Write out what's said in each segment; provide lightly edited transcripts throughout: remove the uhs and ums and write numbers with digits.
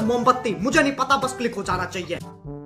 मोमबत्ती, मुझे नहीं पता, बस क्लिक हो जाना चाहिए।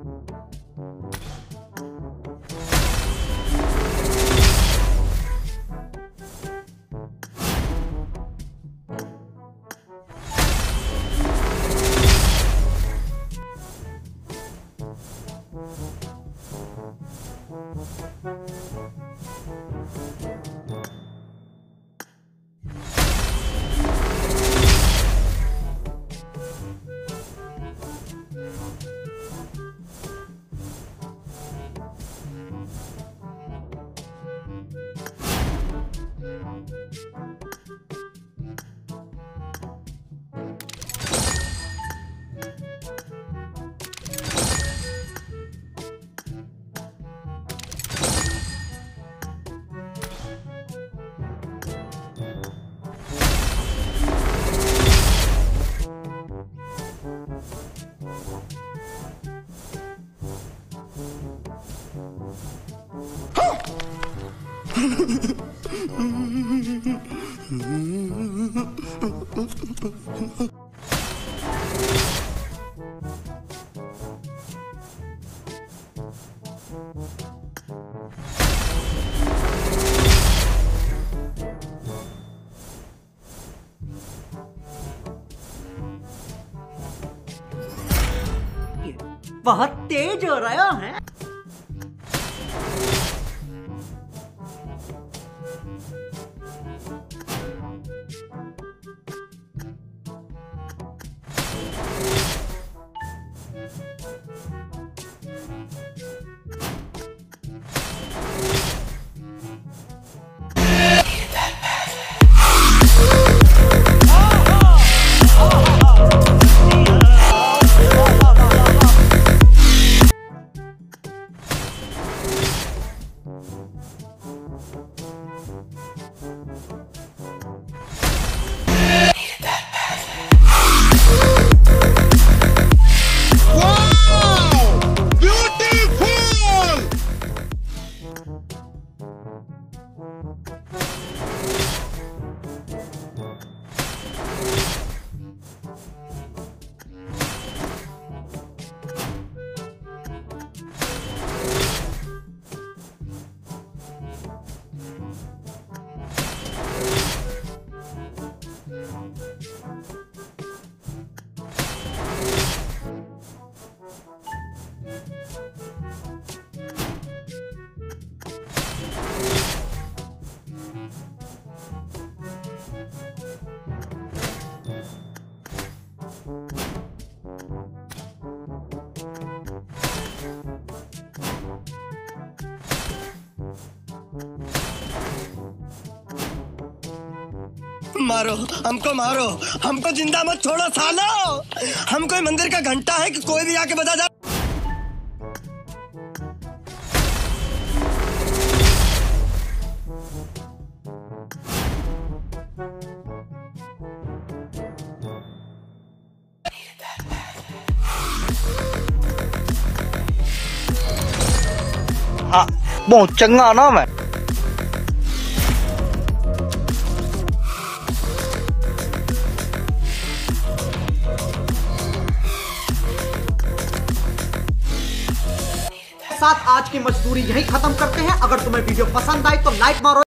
बहुत तेज हो रहा है। मारो मारो, हमको जिंदा मत छोड़ो सालो। हम कोई मंदिर का घंटा है कि कोई भी आके बजा जा। हाँ, बहुत चंगा ना मैं। साथ आज की मजदूरी यही खत्म करते हैं। अगर तुम्हें वीडियो पसंद आई तो लाइक मारो।